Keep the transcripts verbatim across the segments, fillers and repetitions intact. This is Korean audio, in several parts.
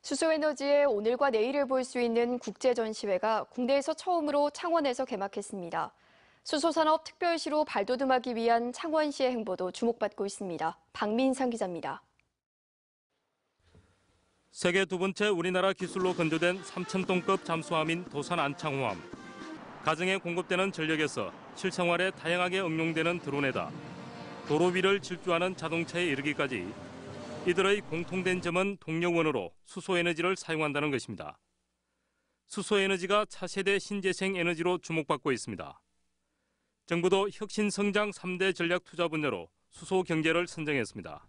수소에너지의 오늘과 내일을 볼 수 있는 국제전시회가 국내에서 처음으로 창원에서 개막했습니다. 수소산업 특별시로 발돋움하기 위한 창원시의 행보도 주목받고 있습니다. 박민상 기자입니다. 세계 두 번째 우리나라 기술로 건조된 삼천 톤급 잠수함인 도산 안창호함. 가정에 공급되는 전력에서 실생활에 다양하게 응용되는 드론에다 도로 위를 질주하는 자동차에 이르기까지 이들의 공통된 점은 동력원으로 수소에너지를 사용한다는 것입니다. 수소에너지가 차세대 신재생 에너지로 주목받고 있습니다. 정부도 혁신성장 삼 대 전략 투자 분야로 수소 경제를 선정했습니다.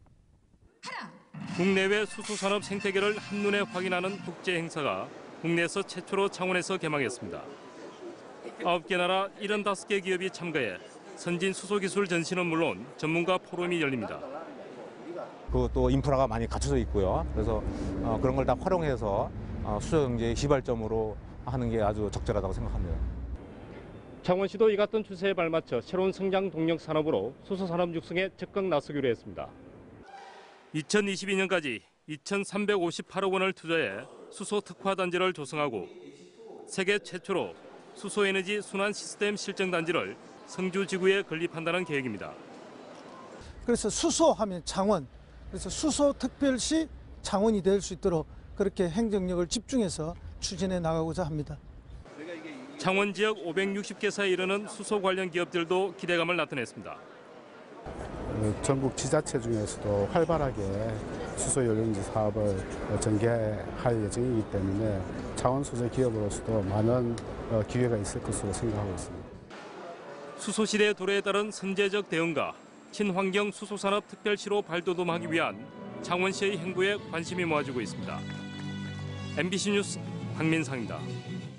국내외 수소산업 생태계를 한눈에 확인하는 국제 행사가 국내에서 최초로 창원에서 개막했습니다. 아홉 개 나라 칠십오 개 기업이 참가해 선진 수소기술 전시는 물론 전문가 포럼이 열립니다. 그또 인프라가 많이 갖춰져 있고요. 그래서 어, 그런 걸 다 활용해서 어, 수소 경제의 시발점으로 하는 게 아주 적절하다고 생각합니다. 창원시도 이 같은 추세에 발맞춰 새로운 성장 동력 산업으로 수소산업 육성에 적극 나서기로 했습니다. 이천이십이 년까지 이천삼백오십팔억 원을 투자해 수소 특화 단지를 조성하고 세계 최초로 수소에너지 순환 시스템 실증 단지를 성주 지구에 건립한다는 계획입니다. 그래서 수소하면 창원, 그래서 수소특별시 창원이 될 수 있도록 그렇게 행정력을 집중해서 추진해 나가고자 합니다. 창원 지역 오백육십 개사에 이르는 수소 관련 기업들도 기대감을 나타냈습니다. 전국 지자체 중에서도 활발하게 수소연료인지 사업을 전개할 예정이기 때문에 창원 수소 기업으로서도 많은 기회가 있을 것으로 생각하고 있습니다. 수소시대 도래에 따른 선제적 대응과 친환경 수소산업 특별시로 발돋움하기 위한 창원시의 행보에 관심이 모아지고 있습니다. 엠비씨 뉴스 박민상입니다.